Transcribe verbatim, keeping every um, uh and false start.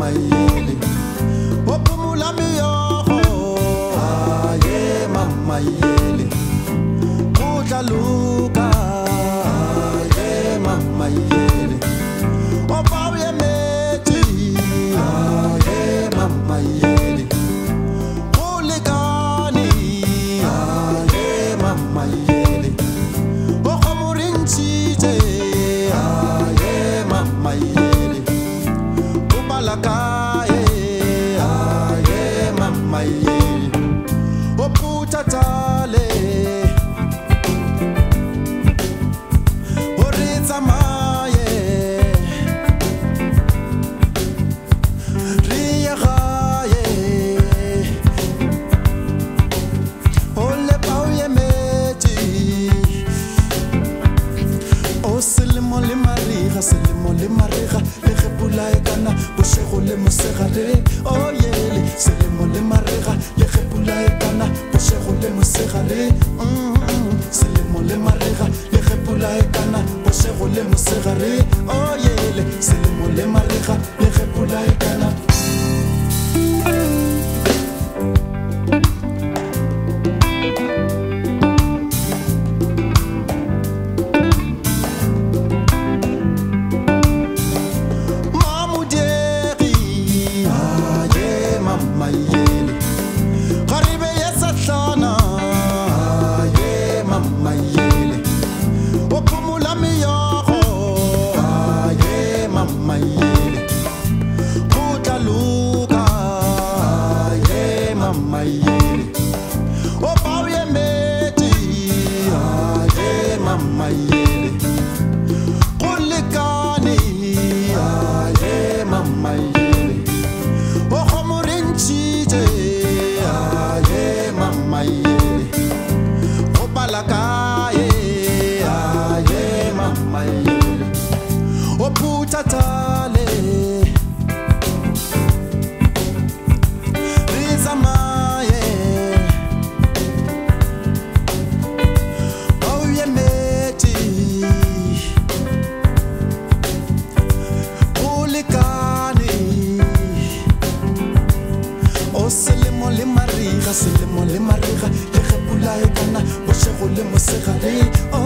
mama yele opumula miyogo aye mama yele utlaluka aye mama yele opawuye methi aye mama yele ulikani aye mama yele okomurinchite aye mama yele ubalakaye aye mama yele oputatale oritsa maye riyaye ole pauye methi o selemo le mariga selemo le mariga le gepula e kana bošego le mosegare o yele selemo le mariga le gepula e kana bošego le mosegare selemo le mariga le gepula e kana bošego le mosegare o yele selemo le mariga le gepula e kana selemo le mariga le gepula e kana bošego le mosegare